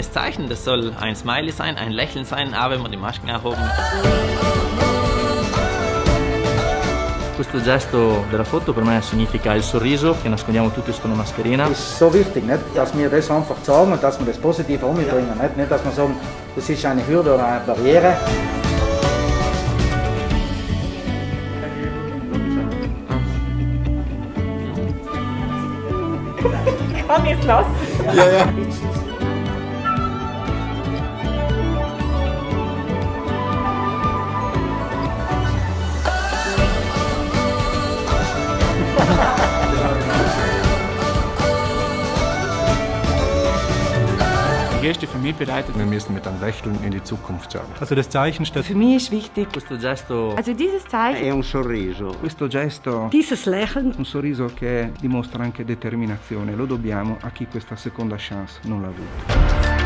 das Zeichen, das soll ein Smiley sein, ein Lächeln sein, auch wenn wir die Masken erhoben. Questo gesto della foto per me significa il sorriso che nascondiamo tutti sotto una mascherina. Es ist so wichtig, nicht, dass wir das einfach sagen und dass wir das Positive umbringen. Nicht, dass wir sagen, das ist eine Hürde oder eine Barriere. Kann ich es lassen? Ja. Die Geste für mich bedeutet, wir müssen mit einem Lächeln in die Zukunft schauen. Also das Zeichen steht. Für mich ist wichtig, Questo gesto also dieses Zeichen, È un sorriso. Questo gesto, dieses Lächeln, un sorriso che dimostra anche determinazione, lo dobbiamo a chi questa seconda chance non l'ha avuta.